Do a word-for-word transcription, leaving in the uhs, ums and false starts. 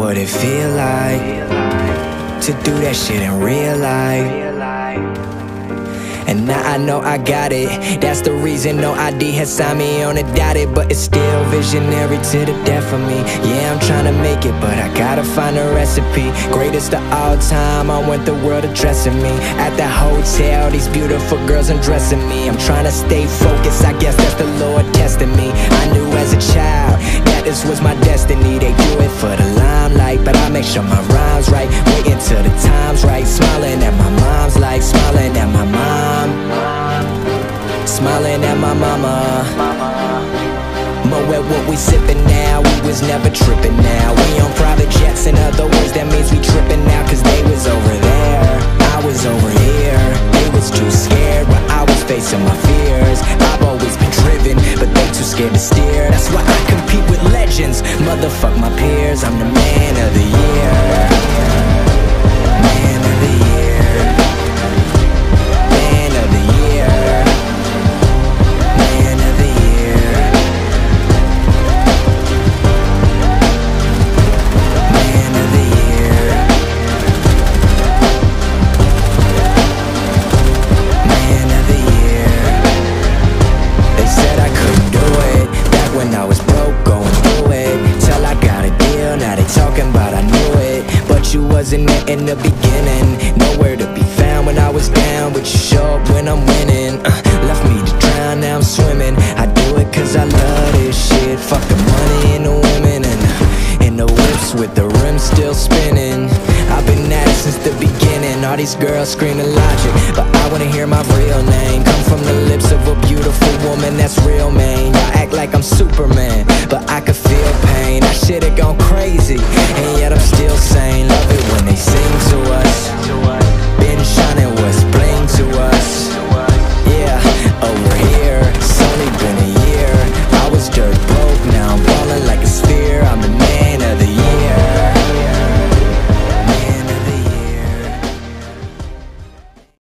what it feel like to do that shit in real life. And now I know I got it. That's the reason no I D has signed me on a dotted. But it's still visionary to the death of me. Yeah, I'm trying to make it, but I gotta find a recipe. Greatest of all time, I want the world addressing me. At the hotel, these beautiful girls undressing me. I'm trying to stay focused, I guess that's the Lord testing me. I knew as a child that this was my destiny. They do it for the limelight, but I make sure my rhyme's right. Waiting till the time's right. Smiling at my mom's like smiling at my mom. Smiling at my mama. Mo at what we sippin' now, we was never trippin' now. We on private jets, in other words, that means we trippin' now. Cause they was over there, I was over here. They was too scared while I was facing my fears. I've always been driven, but they too scared to steer. That's why I compete with legends, motherfuck my peers. I'm the man of the year. Man of the year. Wasn't it in the beginning? Nowhere to be found when I was down, but you show up when I'm winning. uh, Left me to drown, now I'm swimming. I do it cause I love this shit. Fuck the money and the women, and uh, in the whips with the rims still spinning. I've been at it since the beginning. All these girls screaming logic, but I wanna hear my real name come from the lips of a beautiful woman that's real, man. Y'all act